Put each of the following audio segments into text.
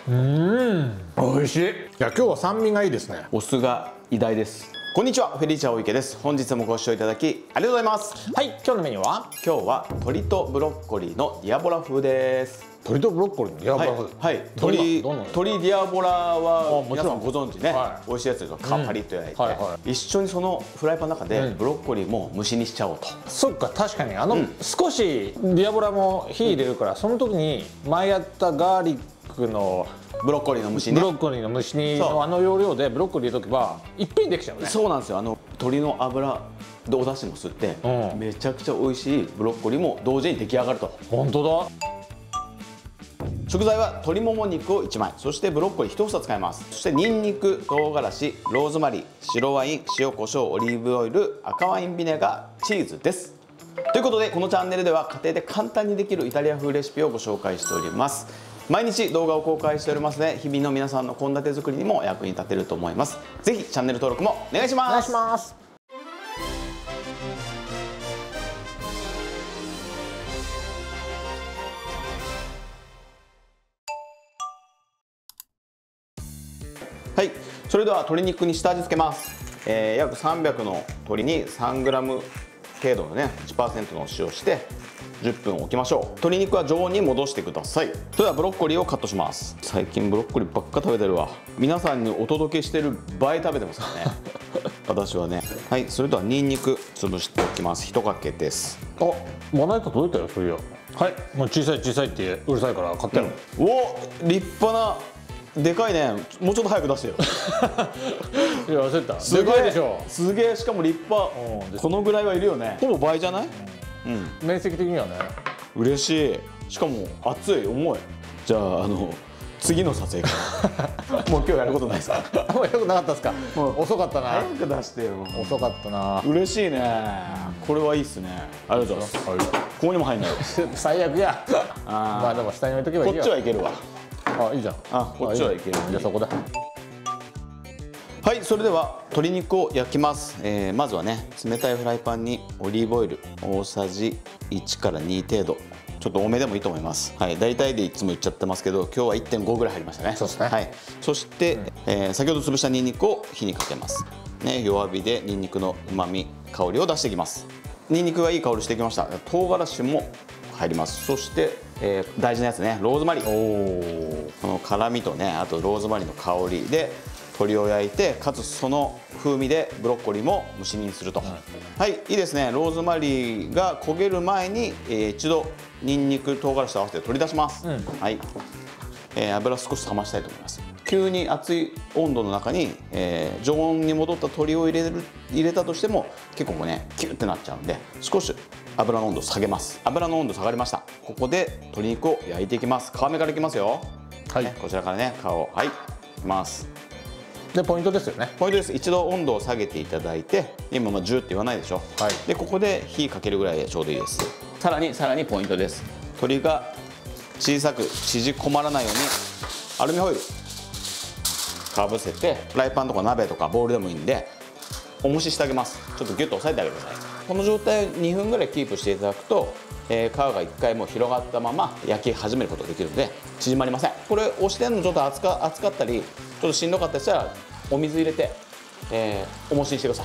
美味しい。いや今日は酸味がいいですね。 お酢が偉大です。こんにちは、フェリーチャー大池です。本日もご視聴いただきありがとうございます。 はい、今日のメニューは今日は鶏とブロッコリーのディアボラ風です。 鶏とブロッコリーのディアボラ風。 はい、鶏ディアボラは皆さんご存知ね、 は美味しいやつですよ。皮パリッと焼いて、 はいは一緒にそのフライパンの中でブロッコリーも蒸しにしちゃおうと。 そっか、確かに少しディアボラも火入れるから、その時に前やったガーリックのブロッコリーの蒸し煮、 ブロッコリーの蒸し煮の要領でブロッコリー入れとけばいっぺんにできちゃうね。 そうなんですよ。鶏の油でお出汁も吸って、めちゃくちゃ美味しいブロッコリーも同時に出来上がると。 本当だ。 食材は鶏もも肉を1枚、そしてブロッコリー1房使います。そしてニンニク、唐辛子、ローズマリー、白ワイン、塩コショウ、オリーブオイル、赤ワインビネガー、チーズです。ということでこのチャンネルでは家庭で簡単にできるイタリア風レシピをご紹介しております。毎日動画を公開しておりますので、日々の皆さんの献立作りにも役に立てると思います。ぜひチャンネル登録もお願いします。 お願いします。 はい、それでは鶏肉に下味付けます。約300の鶏に 3g 程度のね 1% のお塩をして10分置きましょう。鶏肉は常温に戻してください。それではブロッコリーをカットします。最近ブロッコリーばっか食べてるわ。皆さんにお届けしてる倍食べてますからね私はね。はい、それではニンニク潰しておきます。1かけです。 あ、まな板届いたよ、そういや。はい、もう小さい小さいってうるさいから買ったよ。 お、立派なでかいね。もうちょっと早く出してよいや、焦った。 すげえでかいでしょ。 すげえ、しかも立派。このぐらいはいるよね。ほぼ倍じゃない？ 面積的にはね。 嬉しい。しかも熱い、重い。じゃあ次の撮影からもう今日やることないですか？ あんまりよくなかったですか？遅かったな。 早く出してよ。 遅かったな。 嬉しいね。これはいいっすね。ありがとうございます。ここにも入んない。 最悪や。まあでも下に置いとけばいいよ。 こっちはいけるわ。 あ、いいじゃん。 こっちはいける。 じゃあそこだ。 はい、それでは鶏肉を焼きます。まずはね、冷たいフライパンにオリーブオイル大さじ1から2程度、ちょっと多めでもいいと思います。はい、大体でいつも言っちゃってますけど、今日は 1.5 ぐらい入りましたね。 そうですね。 はい、そして、先ほど潰したニンニクを火にかけます。ね、弱火でニンニクの旨味、香りを出していきます。ニンニクがいい香りしてきました。唐辛子も入ります。そして、大事なやつね、ローズマリー。この辛みとね、あとローズマリーの香りで鶏を焼いて、かつその風味でブロッコリーも蒸し煮にすると。はい、いいですね。ローズマリーが焦げる前に、一度ニンニク唐辛子と合わせて取り出します。はい、油少し冷ましたいと思います。急に熱い温度の中に、常温に戻った鶏を入れたとしても結構ねキュッてなっちゃうんで、少し油の温度を下げます。油の温度下がりました。ここで鶏肉を焼いていきます。皮目からいきますよ。はい、こちらからね、皮をいきます。 でポイントですよね。 ポイントです。一度温度を下げていただいて、今ジューって言わないでしょ。はい、でここで火かけるぐらいでちょうどいいです。さらにポイントです。鶏が小さく縮こまらないようにアルミホイルかぶせて、フライパンとか鍋とかボウルでもいいんで重ししてあげます。ちょっとギュッと押さえてあげてください。この状態を2分ぐらいキープしていただくと、皮が1回もう広がったまま焼き始めることができるので縮まりません。これ押してるのちょっと熱かったりちょっとしんどかったりしたらお水入れて、重しにしてくださ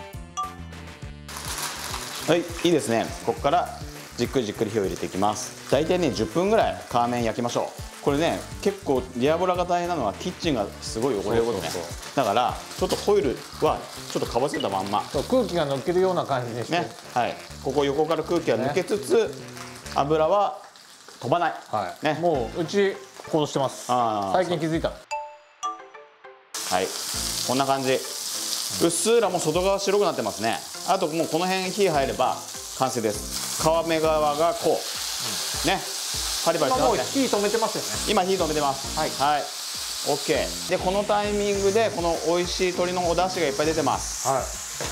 い。はい、いいですね。ここからじっくり火を入れていきます。大体ね10分ぐらい皮面焼きましょう。これね、結構ディアボラが大変なのはキッチンがすごい汚れることね。だからちょっとホイルはちょっとかぶせたまんま、 空気が抜けるような感じにしてね。はい、ここ横から空気が抜けつつ、油は飛ばない、 はいね。もううちこうしてます。最近気づいた。 はい、こんな感じ。うっすらもう外側白くなってますね。あともうこの辺火入れば完成です。皮目側がこう、ね、パリパリしてますね。 もう火止めてますよね。 今火止めてます。はい、はい、OK。でこのタイミングでこの美味しい鶏のお出汁がいっぱい出てます。はい、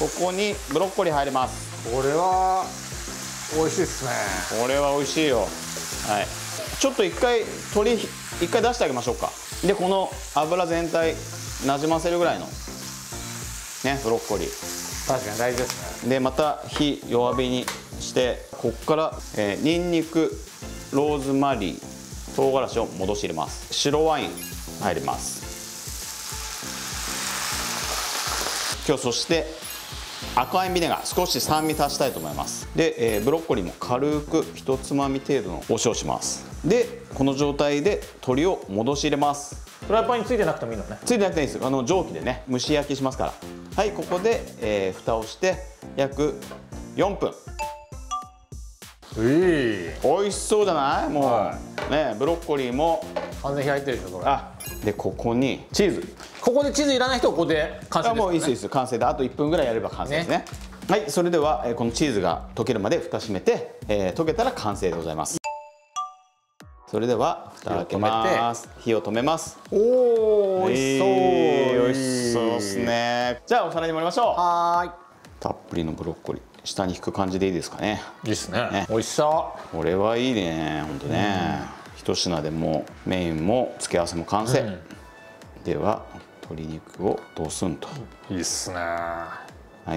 ここにブロッコリー入ります。 これは美味しいですね。 これは美味しいよ。はい、ちょっと一回出してあげましょうか。でこの油全体なじませるぐらいのね、ブロッコリー確かに大事ですね。 でまた火弱火にして、ここから、ニンニク、ローズマリー、唐辛子を戻し入れます。白ワイン入ります。今日そして赤ワインビネガー、少し酸味足したいと思います。で、ブロッコリーも軽く1つまみ程度のお塩します。でこの状態で鶏を戻し入れます。 フライパンについてなくてもいいのね。 ついてなくていいです。蒸気でね蒸し焼きしますから。はい、ここで、蓋をして約4分。美味しそうじゃない？もう、はい、ね、ブロッコリーも完全に焼いてるでしょこれ。 あ、でここにチーズ。ここでチーズいらない人はここで完成です、ね。 もういいです、完成であと1分ぐらいやれば完成ですね。はい、それでは、このチーズが溶けるまで蓋閉めて、溶けたら完成でございます。それでは蓋を開けます。火を止めます。 おお、美味しそう、 美味しそうですね。じゃあお皿に盛りましょう。 はい。 たっぷりのブロッコリー下に引く感じでいいですかね。 いいですね。美味しそう。 これはいいね、本当ね。一品でもメインも付け合わせも完成。では鶏肉をドスンと。 いいっすね。 はい。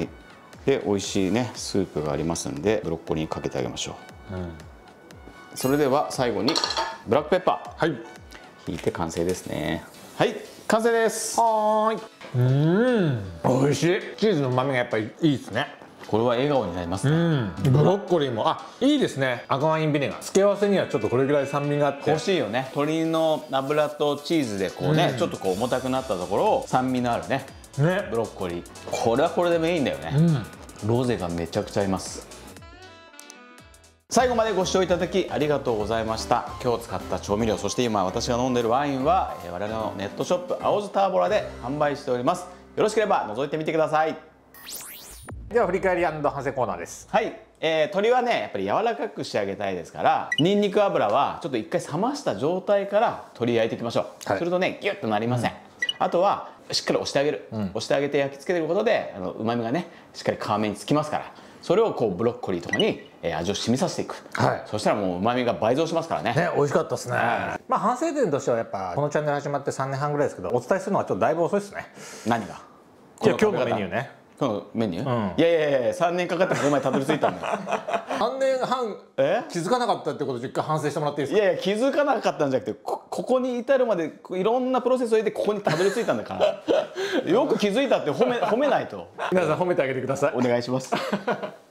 で美味しいねスープがありますんでブロッコリーにかけてあげましょう。それでは最後にブラックペッパー、はい、引いて完成ですね。はい、完成です。 はーい。美味しい。チーズの旨味がやっぱりいいですね。 これは笑顔になりますね。 ブロッコリーもいいですね。赤ワインビネガー付け合わせにはちょっとこれぐらい酸味があって欲しいよね。鶏の脂とチーズでこうね、ちょっとこう重たくなったところを酸味のあるねブロッコリー、これはこれでメインだよね。ロゼがめちゃくちゃ合います。最後までご視聴いただきありがとうございました。今日使った調味料、そして今私が飲んでるワインは我々のネットショップ青酢ターボラで販売しております。よろしければ覗いてみてください。 では振り返り&反省コーナーです。 はい、鶏はねやっぱり柔らかく仕上げたいですから、にんにく油はちょっと一回冷ました状態から鶏焼いていきましょう。はい、するとねギュッとなりません。あとはしっかり押してあげる、押してあげて焼き付けることで旨味がねしっかり皮目につきますから、それをこうブロッコリーとかに味を染みさせていく。はい、そしたらもう旨味が倍増しますからね。 ね、美味しかったですね。まあ反省点としてはやっぱこのチャンネル始まって3年半ぐらいですけど、お伝えするのはちょっとだいぶ遅いですね。 何が？ いや今日のメニューね。 今日のメニュー？いやいやいや、3年かかってここまでたどり着いたんだよ。 3年半気づかなかったってことで一回反省してもらっていいですか？ いやいや、気づかなかったんじゃなくて、ここに至るまでいろんなプロセスを経てここにたどり着いたんだからよく気づいたって褒めないと。 皆さん褒めてあげてください。 お願いします。